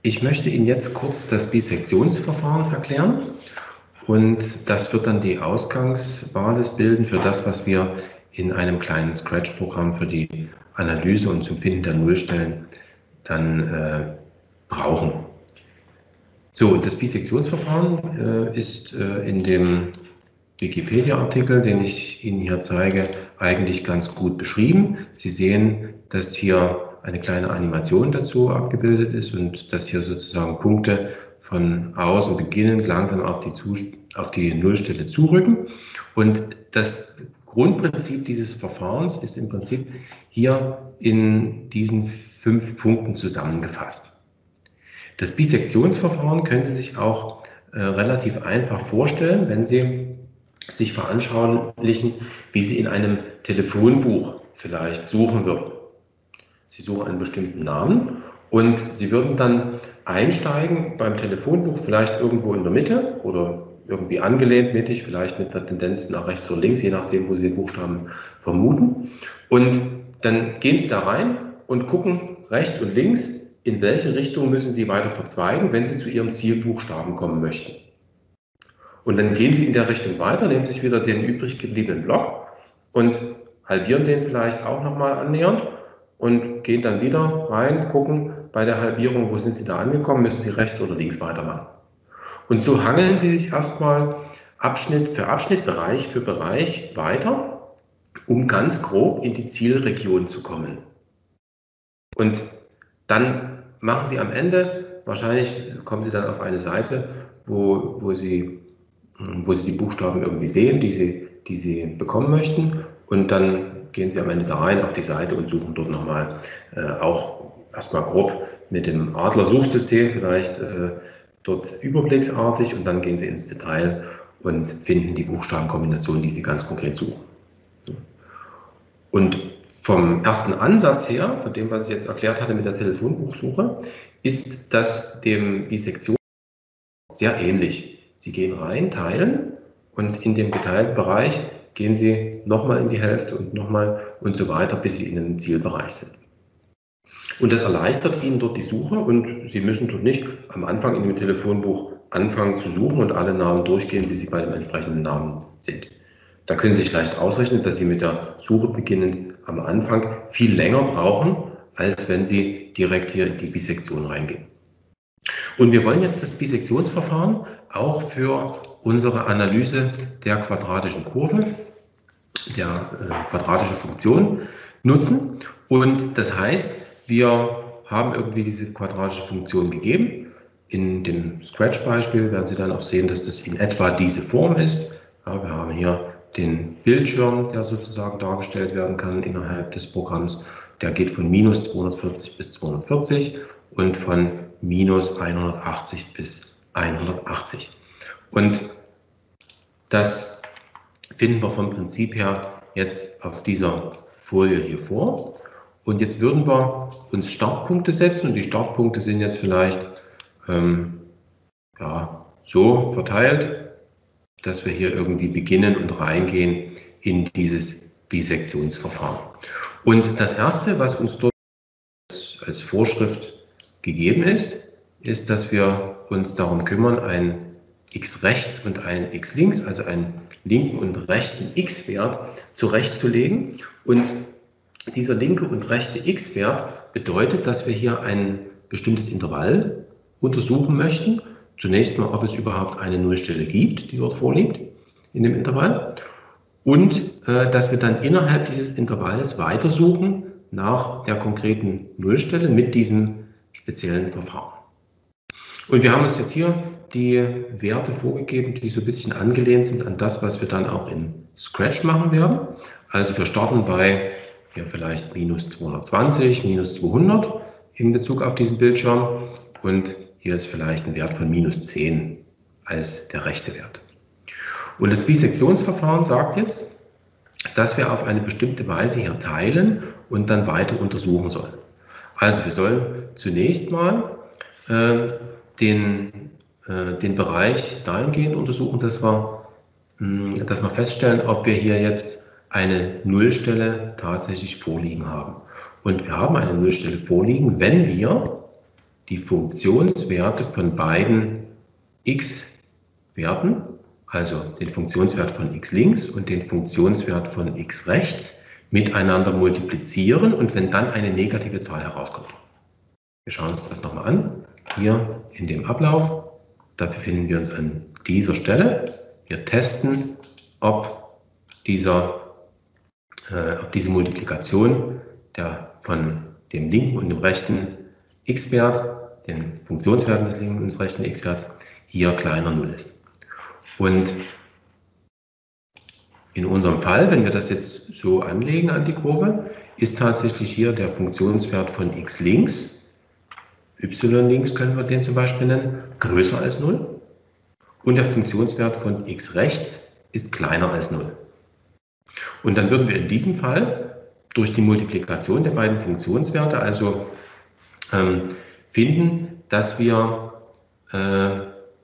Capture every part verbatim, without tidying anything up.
Ich möchte Ihnen jetzt kurz das Bisektionsverfahren erklären und das wird dann die Ausgangsbasis bilden für das, was wir in einem kleinen Scratch-Programm für die Analyse und zum Finden der Nullstellen dann äh, brauchen. So, das Bisektionsverfahren äh, ist äh, in dem Wikipedia-Artikel, den ich Ihnen hier zeige, eigentlich ganz gut beschrieben. Sie sehen, dass hier eine kleine Animation dazu abgebildet ist und dass hier sozusagen Punkte von außen beginnend langsam auf die, auf die Nullstelle zurücken. Und das Grundprinzip dieses Verfahrens ist im Prinzip hier in diesen fünf Punkten zusammengefasst. Das Bisektionsverfahren können Sie sich auch äh, relativ einfach vorstellen, wenn Sie sich veranschaulichen, wie Sie in einem Telefonbuch vielleicht suchen würden. Sie suchen einen bestimmten Namen und Sie würden dann einsteigen beim Telefonbuch, vielleicht irgendwo in der Mitte oder irgendwie angelehnt mittig, vielleicht mit einer Tendenz nach rechts oder links, je nachdem, wo Sie den Buchstaben vermuten. Und dann gehen Sie da rein und gucken rechts und links, in welche Richtung müssen Sie weiter verzweigen, wenn Sie zu Ihrem Zielbuchstaben kommen möchten. Und dann gehen Sie in der Richtung weiter, nehmen sich wieder den übrig gebliebenen Block und halbieren den vielleicht auch nochmal annähernd und gehen dann wieder rein, gucken bei der Halbierung, wo sind Sie da angekommen, müssen Sie rechts oder links weitermachen. Und so hangeln Sie sich erstmal Abschnitt für Abschnitt, Bereich für Bereich weiter, um ganz grob in die Zielregion zu kommen. Und dann machen Sie am Ende, wahrscheinlich kommen Sie dann auf eine Seite, wo, wo Sie wo Sie die Buchstaben irgendwie sehen, die Sie, die Sie bekommen möchten. Und dann gehen Sie am Ende da rein auf die Seite und suchen dort nochmal äh, auch erstmal grob mit dem Adler-Suchsystem vielleicht äh, dort überblicksartig und dann gehen Sie ins Detail und finden die Buchstabenkombination, die Sie ganz konkret suchen. Und vom ersten Ansatz her, von dem, was ich jetzt erklärt hatte mit der Telefonbuchsuche, ist das dem Bisektion sehr ähnlich. Sie gehen rein, teilen und in dem geteilten Bereich gehen Sie nochmal in die Hälfte und nochmal und so weiter, bis Sie in einem Zielbereich sind. Und das erleichtert Ihnen dort die Suche und Sie müssen dort nicht am Anfang in dem Telefonbuch anfangen zu suchen und alle Namen durchgehen, bis Sie bei dem entsprechenden Namen sind. Da können Sie sich leicht ausrechnen, dass Sie mit der Suche beginnend am Anfang viel länger brauchen, als wenn Sie direkt hier in die Bisektion reingehen. Und wir wollen jetzt das Bisektionsverfahren auch für unsere Analyse der quadratischen Kurve, der äh, quadratischen Funktion nutzen. Und das heißt, wir haben irgendwie diese quadratische Funktion gegeben. In dem Scratch-Beispiel werden Sie dann auch sehen, dass das in etwa diese Form ist. Ja, wir haben hier den Bildschirm, der sozusagen dargestellt werden kann innerhalb des Programms. Der geht von minus zweihundertvierzig bis zweihundertvierzig und von minus hundertachtzig bis hundertachtzig. Und das finden wir vom Prinzip her jetzt auf dieser Folie hier vor. Und jetzt würden wir uns Startpunkte setzen und die Startpunkte sind jetzt vielleicht ähm, ja, so verteilt, dass wir hier irgendwie beginnen und reingehen in dieses Bisektionsverfahren. Und das Erste, was uns dort als Vorschrift gegeben ist, ist, dass wir uns darum kümmern, ein x rechts und ein x links, also einen linken und rechten x-Wert zurechtzulegen. Und dieser linke und rechte x-Wert bedeutet, dass wir hier ein bestimmtes Intervall untersuchen möchten. Zunächst mal, ob es überhaupt eine Nullstelle gibt, die dort vorliegt in dem Intervall. Und äh, dass wir dann innerhalb dieses Intervalls weitersuchen nach der konkreten Nullstelle mit diesem speziellen Verfahren. Und wir haben uns jetzt hier die Werte vorgegeben, die so ein bisschen angelehnt sind an das, was wir dann auch in Scratch machen werden. Also wir starten bei hier vielleicht minus zweihundertzwanzig, minus zweihundert in Bezug auf diesen Bildschirm und hier ist vielleicht ein Wert von minus zehn als der rechte Wert. Und das Bisektionsverfahren sagt jetzt, dass wir auf eine bestimmte Weise hier teilen und dann weiter untersuchen sollen. Also wir sollen zunächst mal äh, den, äh, den Bereich dahingehend untersuchen, dass wir, mh, dass wir feststellen, ob wir hier jetzt eine Nullstelle tatsächlich vorliegen haben. Und wir haben eine Nullstelle vorliegen, wenn wir die Funktionswerte von beiden x-Werten, also den Funktionswert von x links und den Funktionswert von x rechts, miteinander multiplizieren und wenn dann eine negative Zahl herauskommt. Wir schauen uns das nochmal an, hier in dem Ablauf. Da befinden wir uns an dieser Stelle. Wir testen, ob, dieser, äh, ob diese Multiplikation der, von dem linken und dem rechten x-Wert, den Funktionswerten des linken und des rechten x-Werts, hier kleiner null ist. Und in unserem Fall, wenn wir das jetzt so anlegen an die Kurve, ist tatsächlich hier der Funktionswert von x links, y links können wir den zum Beispiel nennen, größer als null. Und der Funktionswert von x rechts ist kleiner als null. Und dann würden wir in diesem Fall durch die Multiplikation der beiden Funktionswerte also ähm, finden, dass wir, äh,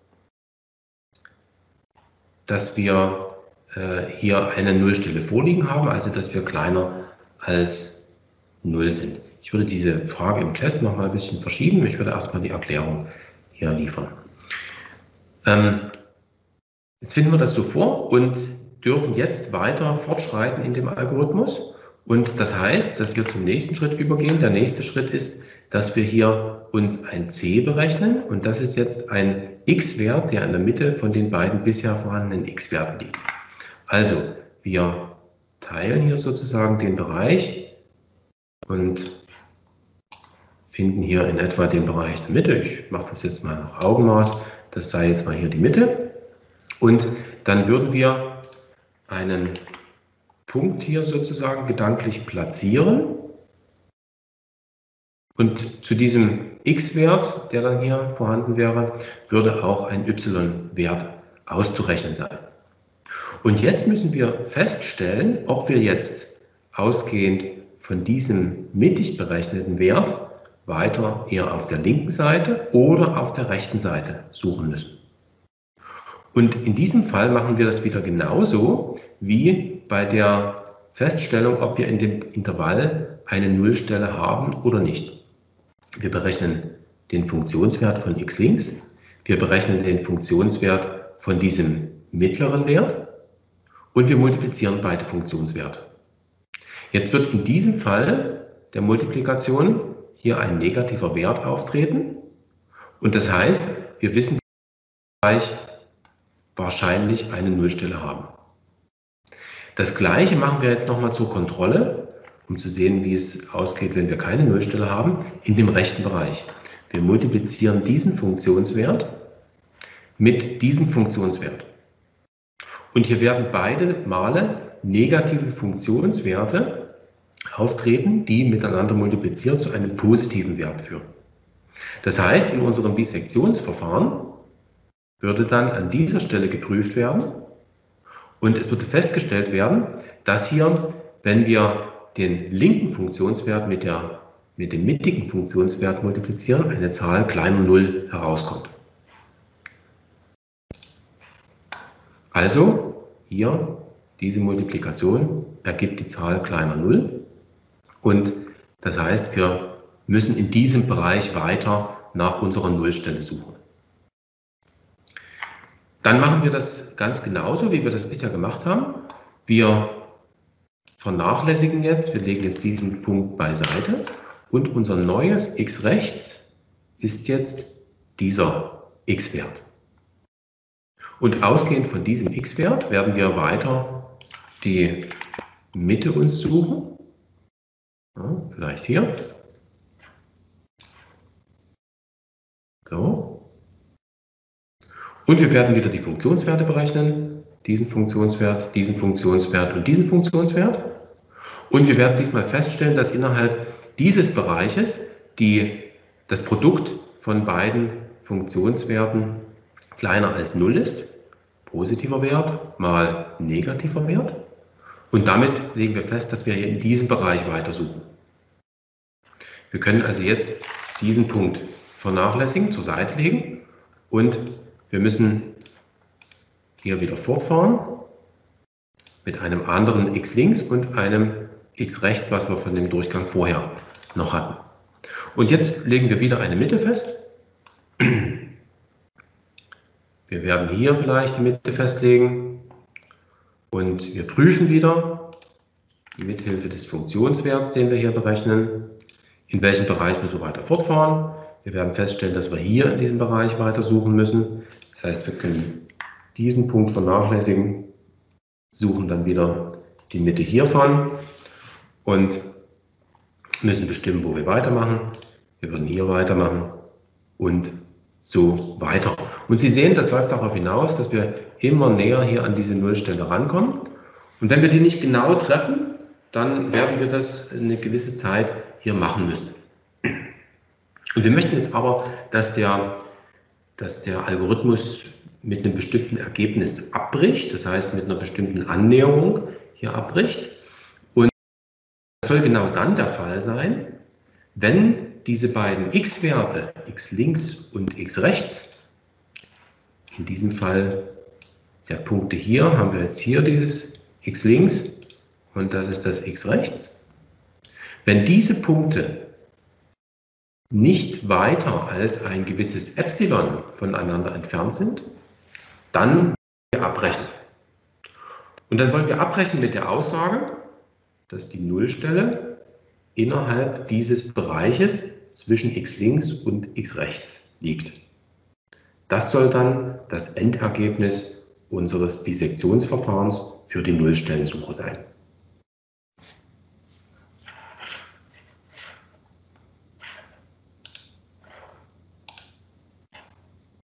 dass wir äh, hier eine Nullstelle vorliegen haben, also dass wir kleiner als null sind. Ich würde diese Frage im Chat noch mal ein bisschen verschieben. Ich würde erstmal die Erklärung hier liefern. Ähm, jetzt finden wir das so vor und dürfen jetzt weiter fortschreiten in dem Algorithmus. Und das heißt, dass wir zum nächsten Schritt übergehen. Der nächste Schritt ist, dass wir hier uns ein c berechnen. Und das ist jetzt ein x-Wert, der in der Mitte von den beiden bisher vorhandenen x-Werten liegt. Also, wir teilen hier sozusagen den Bereich und finden hier in etwa den Bereich der Mitte. Ich mache das jetzt mal nach Augenmaß. Das sei jetzt mal hier die Mitte. Und dann würden wir einen Punkt hier sozusagen gedanklich platzieren. Und zu diesem x-Wert, der dann hier vorhanden wäre, würde auch ein y-Wert auszurechnen sein. Und jetzt müssen wir feststellen, ob wir jetzt ausgehend von diesem mittig berechneten Wert weiter eher auf der linken Seite oder auf der rechten Seite suchen müssen. Und in diesem Fall machen wir das wieder genauso wie bei der Feststellung, ob wir in dem Intervall eine Nullstelle haben oder nicht. Wir berechnen den Funktionswert von x links, wir berechnen den Funktionswert von diesem mittleren Wert und wir multiplizieren beide Funktionswerte. Jetzt wird in diesem Fall der Multiplikation hier ein negativer Wert auftreten und das heißt, wir wissen, dass wir wahrscheinlich eine Nullstelle haben. Das gleiche machen wir jetzt nochmal zur Kontrolle, um zu sehen, wie es ausgeht, wenn wir keine Nullstelle haben, in dem rechten Bereich. Wir multiplizieren diesen Funktionswert mit diesem Funktionswert. Und hier werden beide Male negative Funktionswerte auftreten, die miteinander multipliziert zu einem positiven Wert führen. Das heißt, in unserem Bisektionsverfahren würde dann an dieser Stelle geprüft werden und es würde festgestellt werden, dass hier, wenn wir den linken Funktionswert mit, der, mit dem mittigen Funktionswert multiplizieren, eine Zahl kleiner null herauskommt. Also hier diese Multiplikation ergibt die Zahl kleiner null und das heißt, wir müssen in diesem Bereich weiter nach unserer Nullstelle suchen. Dann machen wir das ganz genauso, wie wir das bisher gemacht haben. Wir vernachlässigen jetzt, wir legen jetzt diesen Punkt beiseite und unser neues x rechts ist jetzt dieser x-Wert. Und ausgehend von diesem x-Wert werden wir weiter die Mitte uns suchen. Ja, vielleicht hier. So. Und wir werden wieder die Funktionswerte berechnen. Diesen Funktionswert, diesen Funktionswert und diesen Funktionswert. Und wir werden diesmal feststellen, dass innerhalb dieses Bereiches die, das Produkt von beiden Funktionswerten kleiner als null ist. Positiver Wert mal negativer Wert. Und damit legen wir fest, dass wir hier in diesem Bereich weitersuchen. Wir können also jetzt diesen Punkt vernachlässigen, zur Seite legen und wir müssen hier wieder fortfahren mit einem anderen x links und einem x rechts, was wir von dem Durchgang vorher noch hatten. Und jetzt legen wir wieder eine Mitte fest. Wir werden hier vielleicht die Mitte festlegen und wir prüfen wieder mithilfe des Funktionswerts, den wir hier berechnen, in welchem Bereich müssen wir weiter fortfahren. Wir werden feststellen, dass wir hier in diesem Bereich weiter suchen müssen. Das heißt, wir können diesen Punkt vernachlässigen, suchen dann wieder die Mitte hiervon und müssen bestimmen, wo wir weitermachen. Wir würden hier weitermachen und so weiter. Und Sie sehen, das läuft darauf hinaus, dass wir immer näher hier an diese Nullstelle rankommen. Und wenn wir die nicht genau treffen, dann werden wir das eine gewisse Zeit hier machen müssen. Und wir möchten jetzt aber, dass der, dass der Algorithmus mit einem bestimmten Ergebnis abbricht, das heißt mit einer bestimmten Annäherung hier abbricht. Und das soll genau dann der Fall sein, wenn diese beiden x-Werte, x links und x rechts, in diesem Fall der Punkte hier, haben wir jetzt hier dieses x links und das ist das x rechts. Wenn diese Punkte nicht weiter als ein gewisses Epsilon voneinander entfernt sind, dann wollen wir abbrechen. Und dann wollen wir abbrechen mit der Aussage, dass die Nullstelle innerhalb dieses Bereiches zwischen x links und x rechts liegt. Das soll dann das Endergebnis unseres Bisektionsverfahrens für die Nullstellensuche sein.